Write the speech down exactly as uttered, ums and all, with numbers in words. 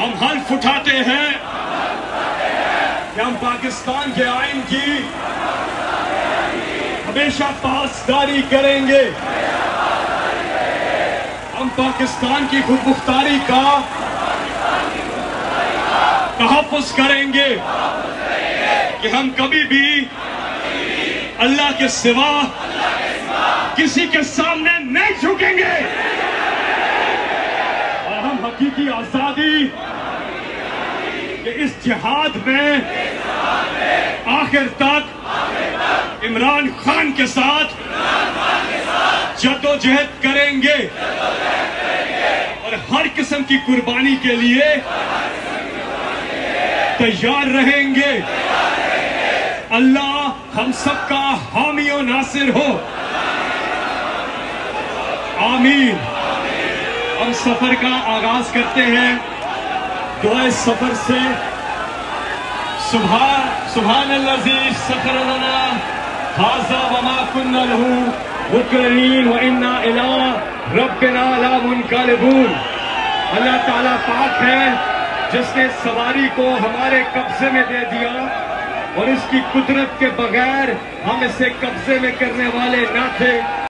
ہم حلف اٹھاتے ہیں کہ ہم پاکستان کے آئین کی ہمیشہ پاسداری کریں گے. ہم پاکستان کی خود مختاری کا تحفظ کریں گے کہ ہم کبھی بھی اللہ کے سوا کسی کے سامنے نہیں جھکیں گے اور ہم حقیقی آزادی کہ اس جہاد میں آخر تک عمران خان کے ساتھ جدوجہد کریں گے اور ہر قسم کی قربانی کے لیے تیار رہیں گے. اللہ ہم سب کا حامی و ناصر ہو. آمین. ہم سفر کا آغاز کرتے ہیں دعائے سفر سے. سبحان سبحان الذی سخر لنا ھذا وما كنا له مقرنین وانا الی ربنا لمنقلبون. اللہ تعالیٰ پاک ہے جس نے سواری کو ہمارے قبضے میں دے دیا اور اس کی قدرت کے بغیر ہم اسے قبضے میں کرنے والے نہ تھے.